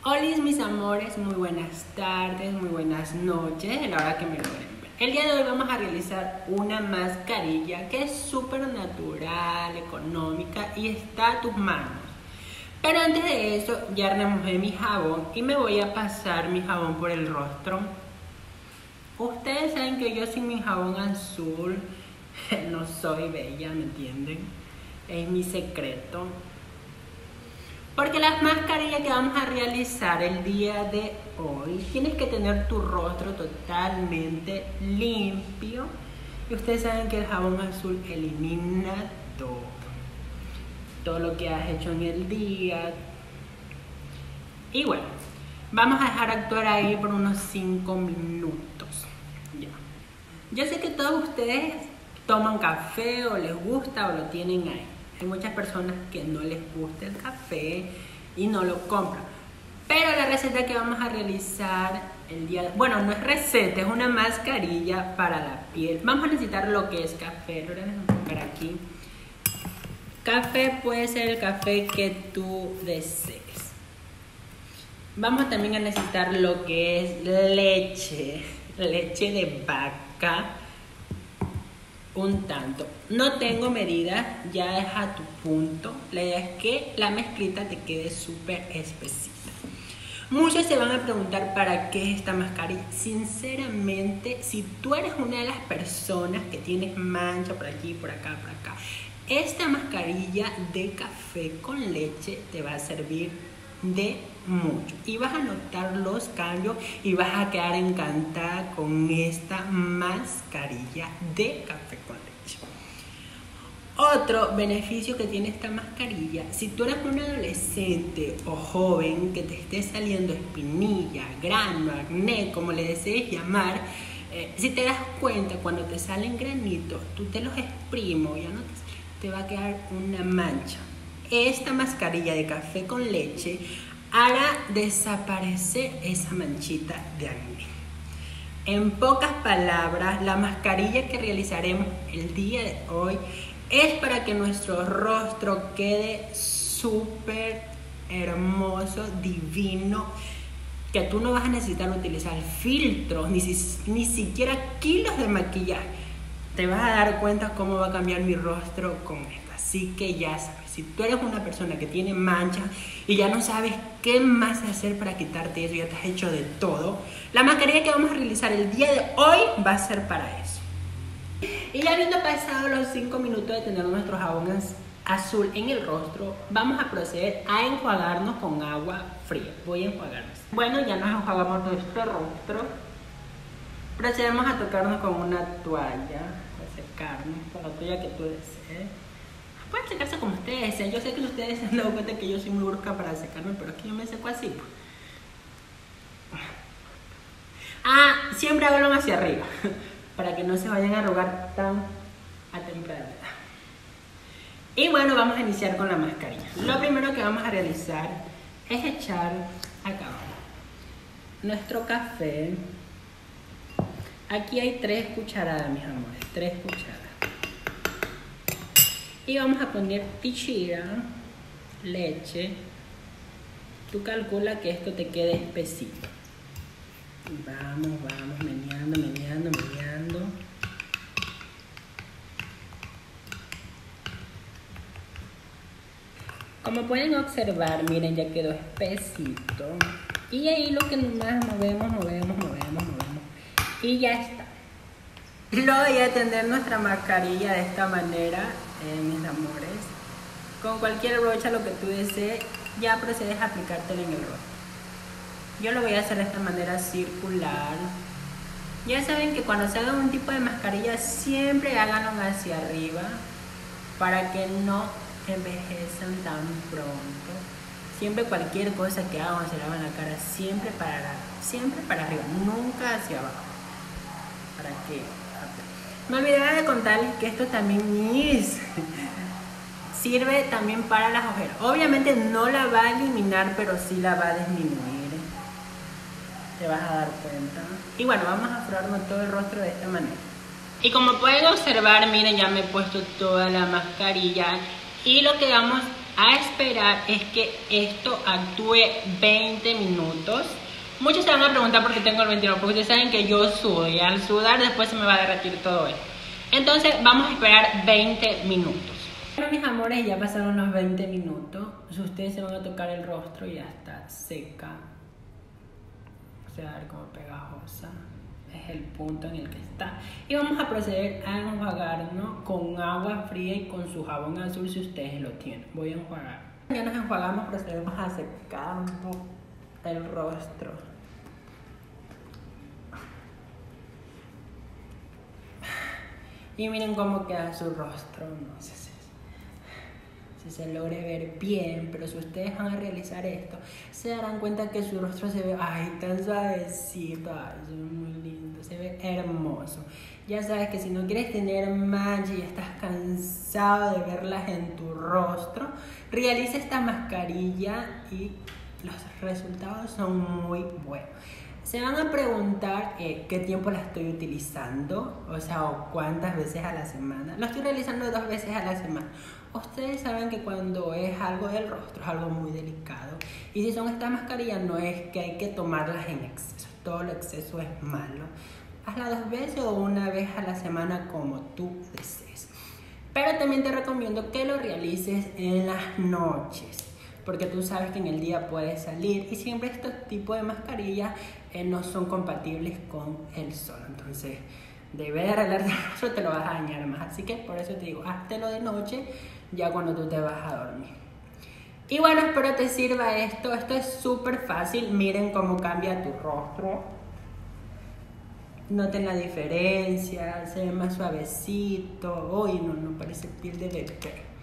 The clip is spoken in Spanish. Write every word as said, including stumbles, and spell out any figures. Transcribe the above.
Hola mis amores, muy buenas tardes, muy buenas noches, a la hora que me lo ven. El día de hoy vamos a realizar una mascarilla que es súper natural, económica y está a tus manos. Pero antes de eso ya remojé mi jabón y me voy a pasar mi jabón por el rostro. Ustedes saben que yo sin mi jabón azul no soy bella, ¿me entienden? Es mi secreto. Porque las mascarillas que vamos a realizar el día de hoy, tienes que tener tu rostro totalmente limpio. Y ustedes saben que el jabón azul elimina todo. Todo lo que has hecho en el día. Y bueno, vamos a dejar actuar ahí por unos cinco minutos. Ya. Yo sé que todos ustedes toman café o les gusta o lo tienen ahí. Hay muchas personas que no les gusta el café y no lo compran. Pero la receta que vamos a realizar el día de... Bueno, no es receta, es una mascarilla para la piel. Vamos a necesitar lo que es café. Ahora déjame buscar aquí. Café puede ser el café que tú desees. Vamos también a necesitar lo que es leche. Leche de vaca. Un tanto. No tengo medidas, ya es a tu punto. La idea es que la mezclita te quede súper espesita. Muchos se van a preguntar para qué es esta mascarilla. Sinceramente, si tú eres una de las personas que tienes mancha por aquí, por acá, por acá, esta mascarilla de café con leche te va a servir de mucho y vas a notar los cambios y vas a quedar encantada con esta mascarilla de café con leche. Otro beneficio que tiene esta mascarilla, si tú eres un adolescente o joven que te esté saliendo espinilla, grano, acné, como le desees llamar, eh, si te das cuenta cuando te salen granitos, tú te los exprimo, ya no te, te va a quedar una mancha. Esta mascarilla de café con leche hará desaparecer esa manchita de acné. En pocas palabras, la mascarilla que realizaremos el día de hoy es para que nuestro rostro quede súper hermoso, divino, que tú no vas a necesitar utilizar filtros, ni, si, ni siquiera kilos de maquillaje. Te vas a dar cuenta cómo va a cambiar mi rostro con esto. Así que ya sabes, si tú eres una persona que tiene manchas y ya no sabes qué más hacer para quitarte eso, ya te has hecho de todo, la mascarilla que vamos a realizar el día de hoy va a ser para eso. Y ya habiendo pasado los cinco minutos de tener nuestro jabón azul en el rostro, vamos a proceder a enjuagarnos con agua fría. Voy a enjuagarnos. Bueno, ya nos enjuagamos nuestro rostro. Procedemos a tocarnos con una toalla, a secarnos con la toalla que tú desees. Pueden secarse como ustedes desean. Yo sé que ustedes se han dado cuenta que yo soy muy brusca para secarme, pero es que yo me seco así. Pues. Ah, siempre háganlo hacia arriba, para que no se vayan a arrugar tan a temprana edad. Y bueno, vamos a iniciar con la mascarilla. Lo primero que vamos a realizar es echar acá nuestro café. Aquí hay tres cucharadas, mis amores, tres cucharadas. Y vamos a poner pichira, leche. Tú calcula que esto te quede espesito. Vamos, vamos, meneando, meneando, meneando. Como pueden observar, miren, ya quedó espesito. Y ahí lo que más movemos, movemos, movemos, movemos. Y ya está. Luego voy a tender nuestra mascarilla de esta manera, eh, mis amores. Con cualquier brocha, lo que tú desees, ya procedes a aplicártelo en el rostro. Yo lo voy a hacer de esta manera circular. Ya saben que cuando se hagan un tipo de mascarilla, siempre háganlo hacia arriba para que no envejezcan tan pronto. Siempre cualquier cosa que hagan o se lavan la cara, siempre para, siempre para arriba, nunca hacia abajo. Para que me olvidaba de contarles que esto también es, sirve también para las ojeras. Obviamente no la va a eliminar, pero sí la va a disminuir. Te vas a dar cuenta. Y bueno, vamos a forrarnos todo el rostro de esta manera. Y como pueden observar, miren, ya me he puesto toda la mascarilla. Y lo que vamos a esperar es que esto actúe veinte minutos. Muchos se van a preguntar por qué tengo el ventilador, porque ustedes saben que yo sudo y al sudar después se me va a derretir todo esto. Entonces vamos a esperar veinte minutos. Bueno, mis amores, ya pasaron unos veinte minutos. Si ustedes se van a tocar el rostro, ya está seca. O sea, a ver cómo pegajosa. Es el punto en el que está. Y vamos a proceder a enjuagarnos con agua fría y con su jabón azul si ustedes lo tienen. Voy a enjuagar. Ya nos enjuagamos, procedemos a secarnos el rostro. Y miren cómo queda su rostro. No sé si, si se logre ver bien, pero si ustedes van a realizar esto, se darán cuenta que su rostro se ve, ay, tan suavecito, ay, se ve muy lindo, se ve hermoso. Ya sabes que si no quieres tener mancha y estás cansado de verlas en tu rostro, realiza esta mascarilla y los resultados son muy buenos. Se van a preguntar eh, qué tiempo la estoy utilizando, o sea, o cuántas veces a la semana. Lo estoy realizando dos veces a la semana. Ustedes saben que cuando es algo del rostro es algo muy delicado. Y si son estas mascarillas, no es que hay que tomarlas en exceso. Todo lo exceso es malo. Hazla dos veces o una vez a la semana como tú desees. Pero también te recomiendo que lo realices en las noches, porque tú sabes que en el día puedes salir y siempre estos tipos de mascarillas eh, no son compatibles con el sol. Entonces, de ver arreglarte el rostro te lo vas a dañar más. Así que por eso te digo, háztelo de noche, ya cuando tú te vas a dormir. Y bueno, espero te sirva esto. Esto es súper fácil. Miren cómo cambia tu rostro. Noten la diferencia, se ve más suavecito. Uy, no, no parece piel de bebé.